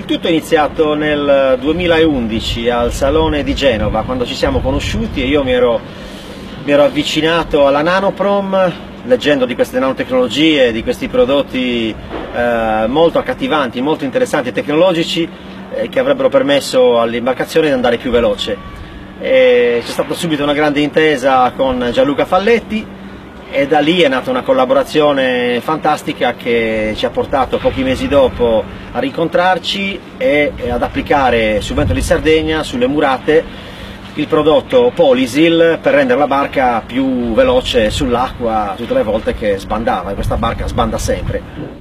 Il tutto è iniziato nel 2011 al Salone di Genova, quando ci siamo conosciuti e io mi ero avvicinato alla Nanoprom, leggendo di queste nanotecnologie, di questi prodotti molto accattivanti, molto interessanti e tecnologici che avrebbero permesso all'imbarcazione di andare più veloce. C'è stata subito una grande intesa con Gianluca Falletti e da lì è nata una collaborazione fantastica che ci ha portato pochi mesi dopo a rincontrarci e ad applicare su Vento di Sardegna, sulle murate, il prodotto Polysil per rendere la barca più veloce sull'acqua tutte le volte che sbandava, e questa barca sbanda sempre.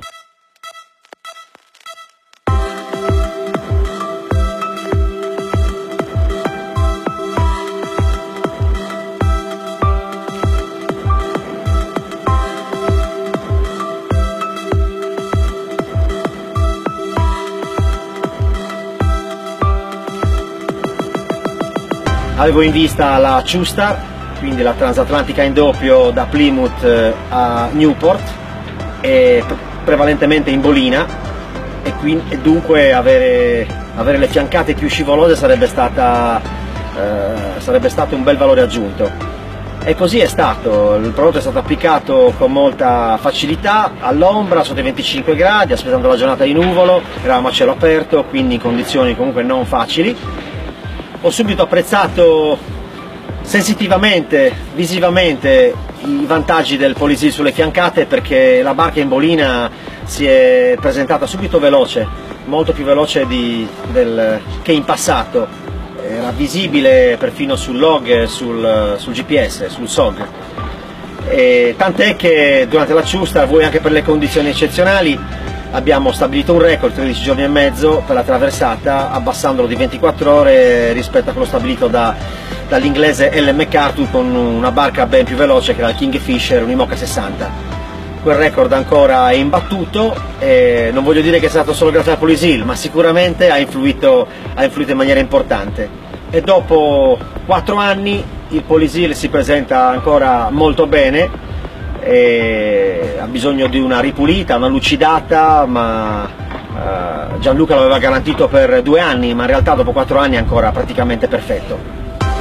Avevo in vista la Ciustar, quindi la transatlantica in doppio da Plymouth a Newport, e prevalentemente in bolina, e dunque avere le fiancate più scivolose sarebbe stato un bel valore aggiunto. E così è stato, il prodotto è stato applicato con molta facilità, all'ombra, sotto i 25 gradi, aspettando la giornata di nuvolo, eravamo a cielo aperto, quindi in condizioni comunque non facili. Ho subito apprezzato sensitivamente, visivamente i vantaggi del Polysil sulle fiancate, perché la barca in bolina si è presentata subito veloce, molto più veloce che in passato, era visibile perfino sul log, sul GPS, sul SOG. Tant'è che durante la Ciustar, voi anche per le condizioni eccezionali, abbiamo stabilito un record, 13 giorni e mezzo per la traversata, abbassandolo di 24 ore rispetto a quello stabilito dall'inglese Ellen MacArthur con una barca ben più veloce che era il Kingfisher, un IMOCA 60. Quel record ancora è imbattuto e non voglio dire che è stato solo grazie al Polysil, ma sicuramente ha influito in maniera importante. E dopo 4 anni il Polysil si presenta ancora molto bene, ha bisogno di una ripulita, una lucidata, ma Gianluca l'aveva garantito per 2 anni, ma in realtà dopo 4 anni è ancora praticamente perfetto.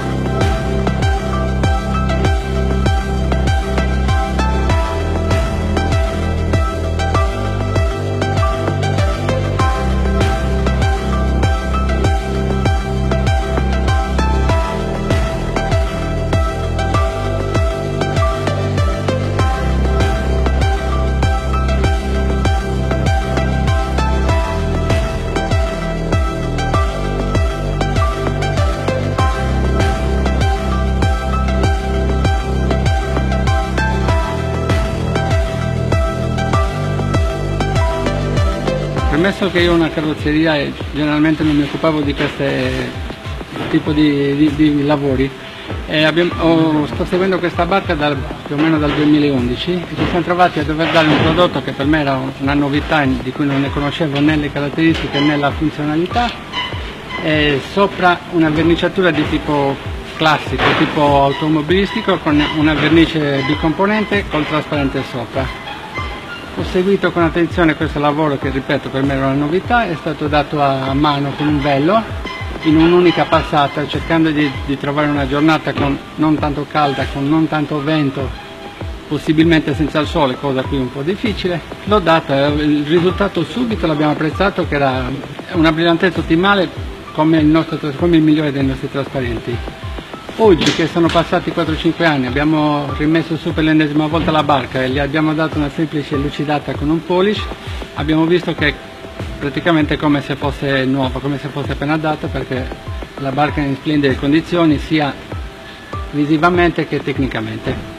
Premesso che io ho una carrozzeria e generalmente non mi occupavo di questo tipo di lavori, sto seguendo questa barca più o meno dal 2011 e ci siamo trovati a dover dare un prodotto che per me era una novità, di cui non ne conoscevo né le caratteristiche né la funzionalità, e sopra una verniciatura di tipo classico, tipo automobilistico, con una vernice bicomponente col trasparente sopra. Ho seguito con attenzione questo lavoro che, ripeto, per me era una novità, è stato dato a mano con un velo in un'unica passata, cercando di trovare una giornata non tanto calda, con non tanto vento, possibilmente senza il sole, cosa qui un po' difficile. L'ho data, il risultato subito l'abbiamo apprezzato, che era una brillantezza ottimale come il migliore dei nostri trasparenti. Oggi che sono passati 4-5 anni, abbiamo rimesso su per l'ennesima volta la barca e gli abbiamo dato una semplice lucidata con un polish, abbiamo visto che praticamente è come se fosse nuova, come se fosse appena data, perché la barca è in splendide condizioni sia visivamente che tecnicamente.